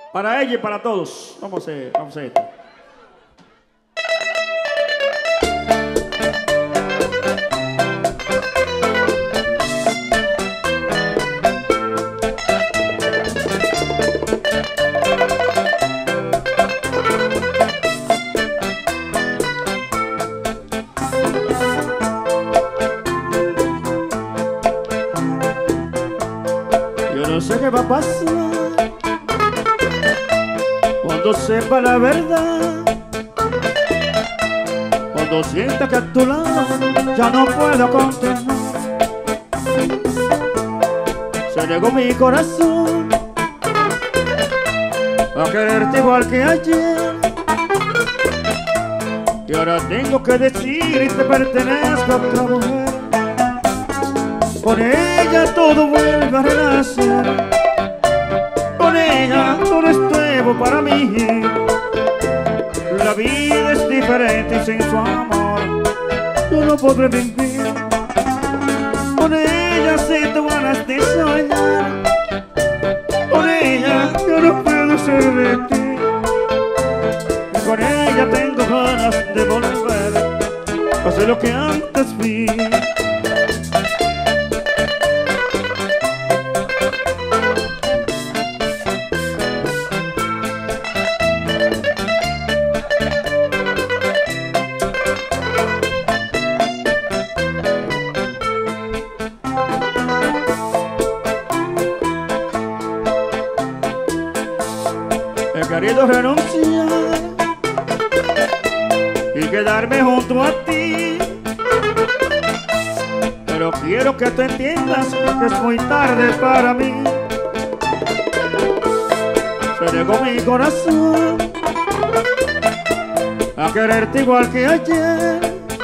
Para ella y para todos. Vamos a hacer esto. Yo no sé qué va a pasar cuando sepa la verdad, cuando sienta que a tu lado ya no puedo continuar. Se negó mi corazón a quererte igual que ayer, y ahora tengo que decir y te pertenezco a otra mujer. Con ella todo vuelve a renacer, con ella todo es nuevo para mí. La vida es diferente y sin su amor yo no podré vivir. Con ella siento ganas de soñar, con ella yo no puedo ser de ti. Con ella tengo ganas de volver a ser lo que antes fui. He querido renunciar y quedarme junto a ti, pero quiero que tú entiendas que es muy tarde para mí. Se negó mi corazón a quererte igual que ayer,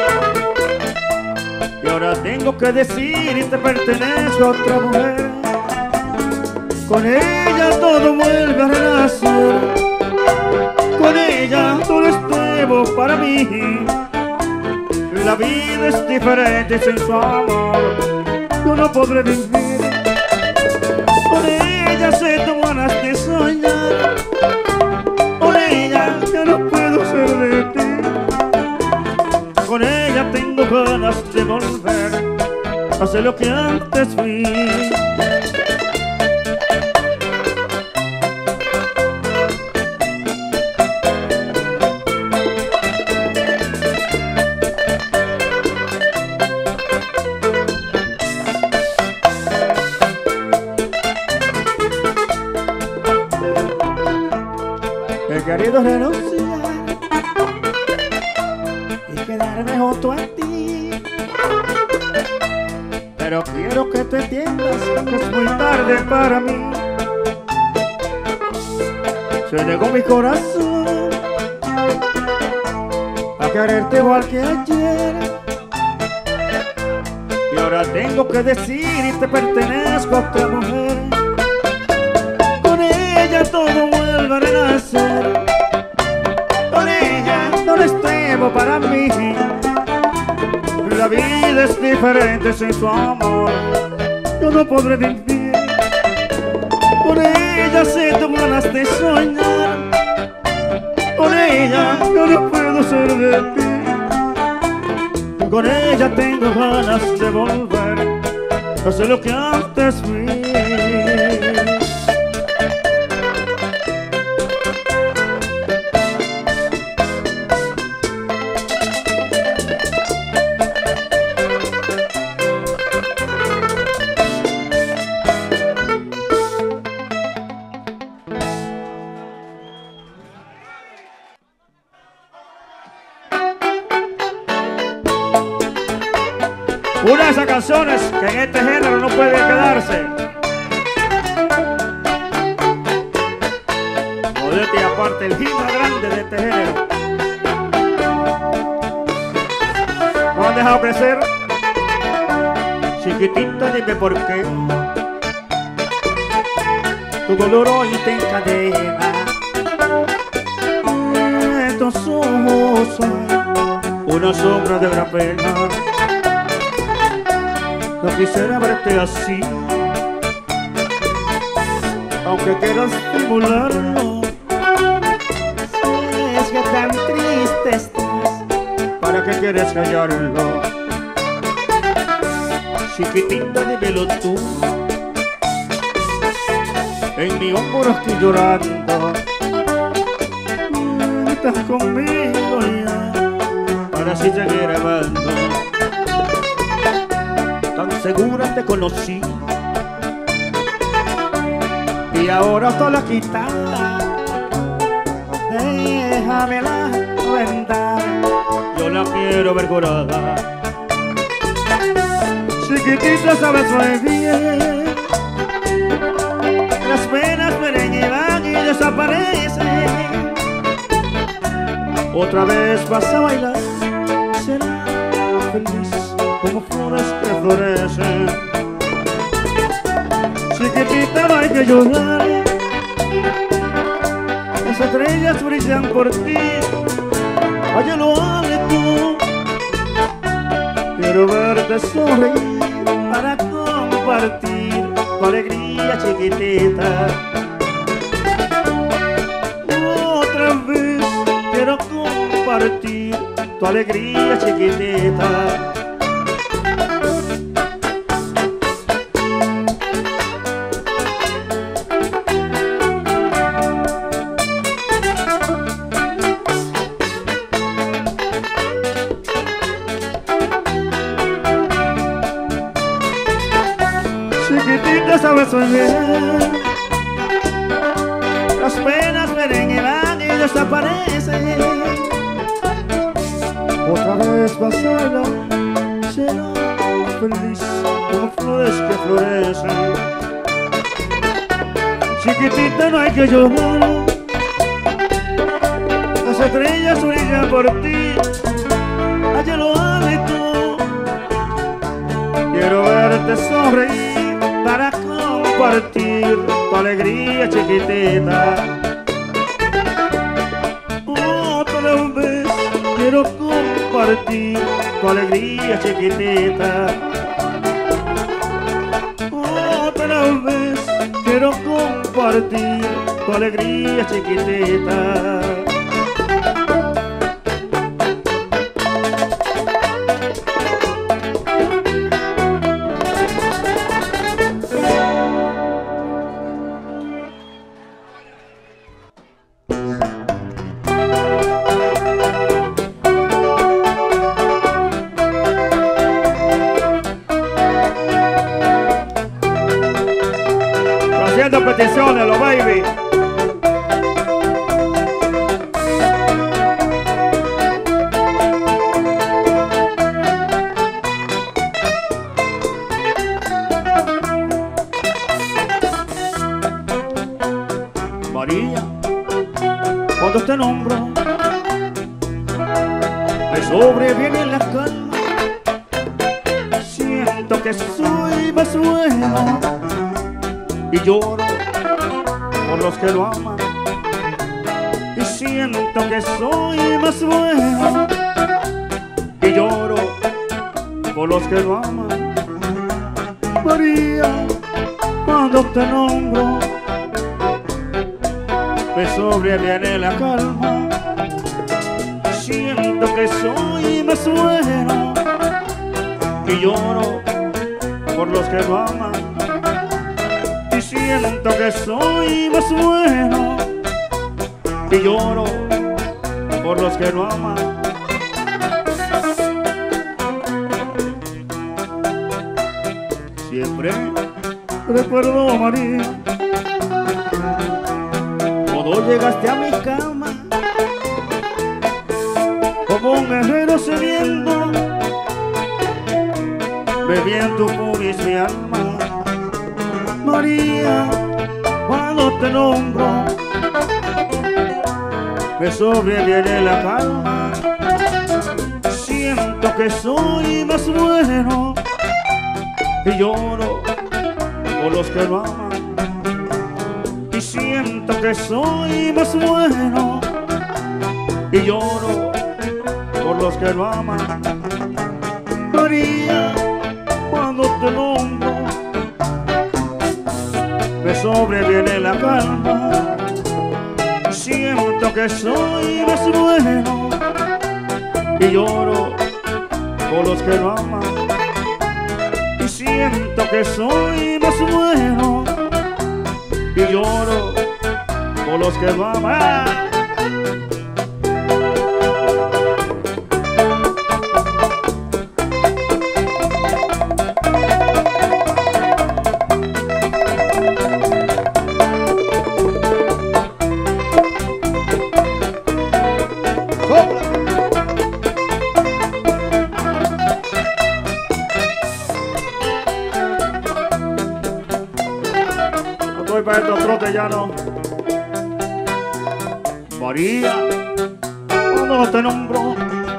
y ahora tengo que decir y te pertenezco a otra mujer. Con ella todo vuelve a renacer, con ella todo es nuevo para mí. La vida es diferente sin su amor yo no podré vivir. Con ella siento ganas de soñar, con ella yo no puedo ser de ti. Con ella tengo ganas de volver a ser lo que antes fui. He querido renunciar y quedarme junto a ti, pero quiero que te entiendas que es muy tarde para mí. Se negó mi corazón a quererte igual que ayer, y ahora tengo que decir y te pertenezco a otra mujer. Con ella todo vuelve a renacer, con ella no es nuevo para mí. La vida es diferente sin su amor yo no podré vivir. Con ella siento ganas de soñar, con ella yo no puedo ser de ti. Con ella tengo ganas de volver a ser lo que antes fui. Una de esas canciones que en este género no puede quedarse. Modestia aparte, el hit más grande de este género. ¿No han dejado crecer? Chiquitita, dime por qué tu dolor hoy te encadena. Estos ojos son una sombra de una pena. No quisiera verte así, aunque quieras estimularlo. Es que tan triste estás, ¿para qué quieres callarlo? Chiquitita, dímelo tú. En mi hombro estoy llorando. Estás conmigo ya, para así seguir amando. Tan segura te conocí y ahora sola quitada. déjamela cuenta. Yo la quiero ver curada. Chiquitita, sabes muy bien, Las penas vienen y van y desaparecen. otra vez vas a bailar, Será feliz como flores que florecen. Chiquitita, no hay que llorar, las estrellas brillan por ti. allá lo alto. Quiero verte sonreír Para compartir tu alegría, chiquitita. Otra vez quiero compartir tu alegría, chiquitita. Chiquitita, sabes muy bien, Las penas vienen y van y desaparecen. otra vez vas a bailar, Será feliz como flores que florecen. Chiquitita, no hay que llorar, las estrellas brillan por ti. Allá lo alto. quiero verte sonreír Para compartir tu alegría, chiquitita. Otra vez quiero compartir tu alegría, chiquitita. Otra vez quiero compartir tu alegría, chiquitita. Haciendo peticiones, los baby. María, cuando te nombro, me sobreviene la calma. Siento que soy más bueno y lloro por los que lo aman. Y siento que soy más bueno y lloro por los que lo aman. María, cuando te nombro, me sobreviene la calma. Siento que soy más bueno y lloro por los que lo aman. Y siento que soy más bueno y lloro por los que no aman. Siempre recuerdo, María, cuando llegaste a mi cama como un guerrero sediento, bebí en tu pubis mi alma. María, cuando te nombro, me sobreviene la calma. Siento que soy más bueno y lloro por los que no aman. Y siento que soy más bueno y lloro por los que no aman. María, cuando te nombro, me sobreviene la calma. Siento que soy más bueno y lloro por los que no aman. Y siento que soy más bueno y lloro por los que no aman. Voy para estos trotes ya no. María, cuando te nombro,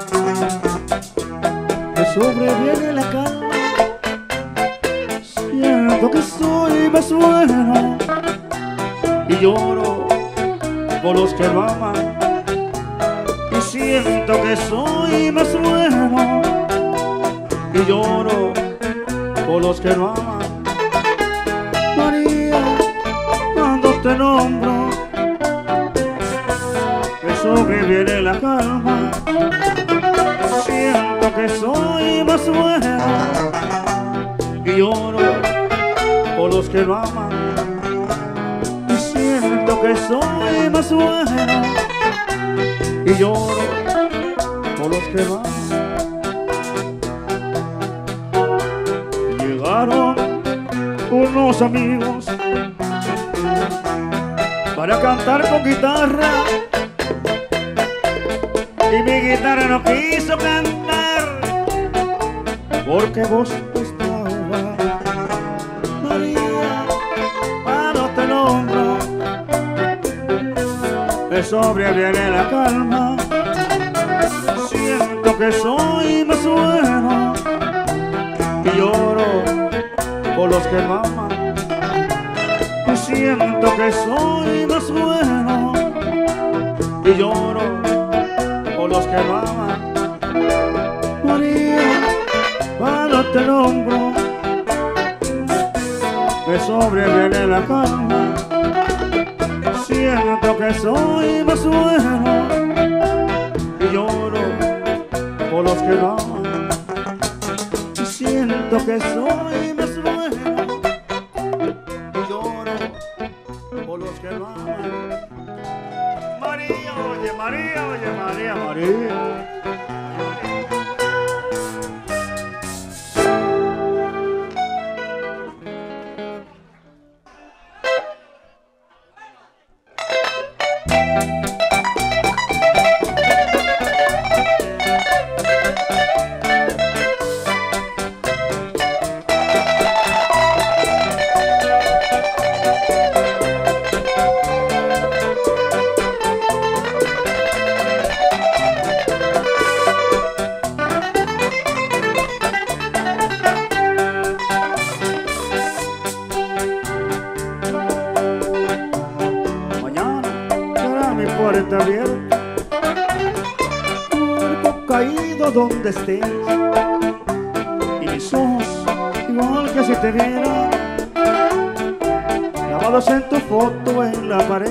me sobreviene la calma. Siento que soy más bueno y lloro por los que no aman. Y siento que soy más bueno y lloro por los que no aman. Te nombro, me sobreviene la calma. Siento que soy más bueno y lloro por los que no aman. Y siento que soy más bueno y lloro por los que no aman. Llegaron unos amigos para cantar con guitarra y mi guitarra no quiso cantar porque vos estabas. María, cuando te nombro, me sobreviene la calma. Siento que soy más bueno y lloro por los que no aman. Siento que soy más bueno y lloro por los que no aman. María, cuando te nombro, me sobreviene la calma. Siento que soy más bueno y lloro por los que no aman. Siento que soy más bueno y lloro por los que no aman. María, oye María, oye María, María. Puerta abierta, cuerpo caído donde estés, y mis ojos igual que si te viera, grabados en tu foto en la pared.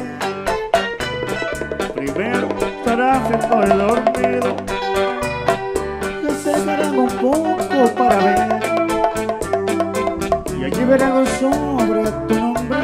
Primero estarás viendo el dormido, te acercarán un poco para ver, y allí verán un sobre tu nombre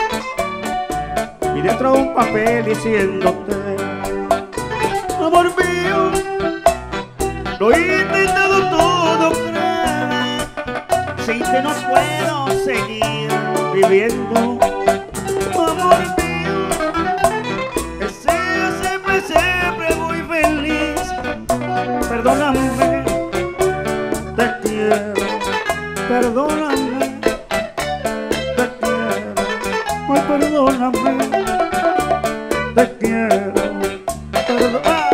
y dentro un papel diciéndote: amor mío, lo he intentado todo, creer, sin que no puedo seguir viviendo. Amor mío, que sea siempre, siempre muy feliz. Perdóname, te quiero, perdóname, te quiero, ay, perdóname. Te quiero, perdón.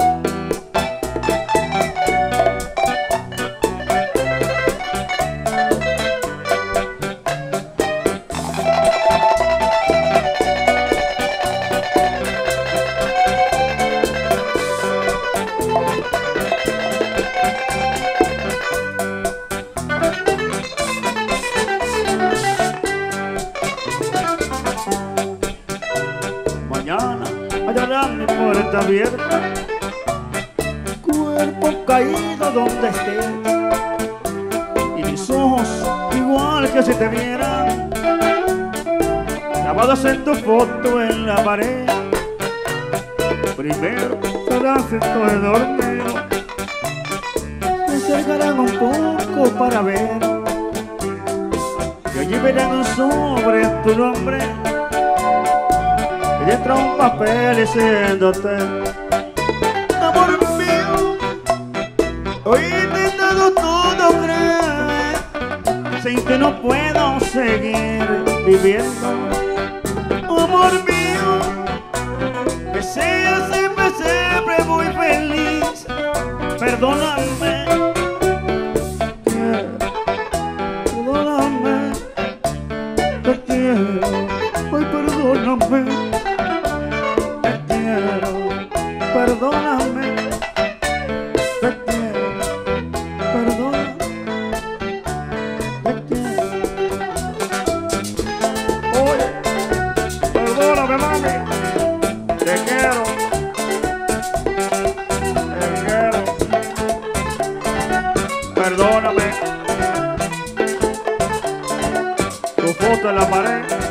allá la puerta abierta, cuerpo caído donde estés, y mis ojos igual que si te vieran, grabados en tu foto en la pared. Primero serás estoy dormido, me acercarán un poco para ver, y allí verán un sobre tu nombre, y dentro un papel diciéndote: amor mío, hoy he intentado todo creer, sin que no puedo seguir viviendo. Amor mío, que seas siempre muy feliz, perdóname, perdóname, te quiero, ay perdóname, te quiero, perdóname, te quiero, perdóname, te quiero. Oye, perdóname mami, te quiero, perdóname. Tu foto en la pared